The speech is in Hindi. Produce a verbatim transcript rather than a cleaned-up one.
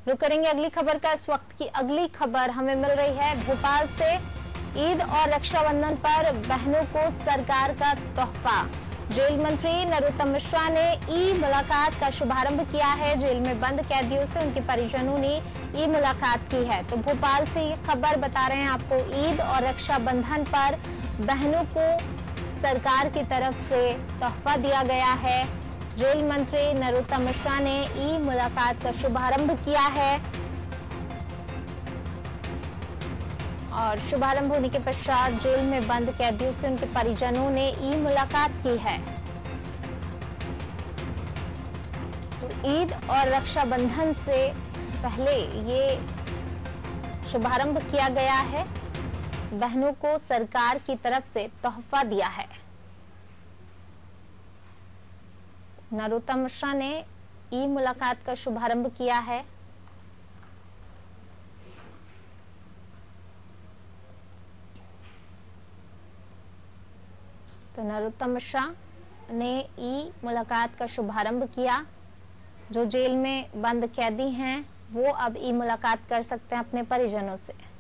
रुक करेंगे अगली खबर का। इस वक्त की अगली खबर हमें मिल रही है भोपाल से। ईद और रक्षाबंधन पर बहनों को सरकार का तोहफा। जेल मंत्री नरोत्तम मिश्रा ने ई मुलाकात का शुभारंभ किया है। जेल में बंद कैदियों से उनके परिजनों ने ई मुलाकात की है। तो भोपाल से ये खबर बता रहे हैं आपको, ईद और रक्षाबंधन पर बहनों को सरकार की तरफ से तोहफा दिया गया है। जेल मंत्री नरोत्तम मिश्रा ने ई मुलाकात का शुभारंभ किया है और शुभारंभ होने के पश्चात जेल में बंद कैदियों से उनके परिजनों ने ई मुलाकात की है। तो ईद और रक्षाबंधन से पहले ये शुभारंभ किया गया है। बहनों को सरकार की तरफ से तोहफा दिया है। नरोत्तम मिश्रा ने ई मुलाकात का शुभारंभ किया है। तो नरोत्तम मिश्रा ने ई मुलाकात का शुभारंभ किया। जो जेल में बंद कैदी हैं वो अब ई मुलाकात कर सकते हैं अपने परिजनों से।